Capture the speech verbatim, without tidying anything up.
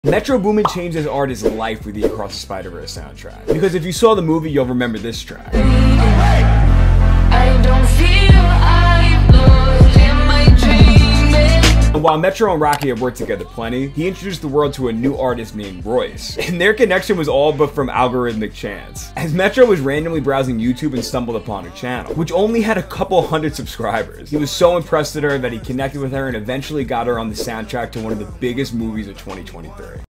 Metro Boomin changed his artist's life with the Across the Spider-Verse soundtrack. Because if you saw the movie, you'll remember this track. I don't feel I'm lost in my dreaming. And while Metro and Rocky have worked together plenty, he introduced the world to a new artist named ROYCE. And their connection was all but from algorithmic chance, as Metro was randomly browsing YouTube and stumbled upon her channel, which only had a couple hundred subscribers. He was so impressed with her that he connected with her and eventually got her on the soundtrack to one of the biggest movies of twenty twenty-three.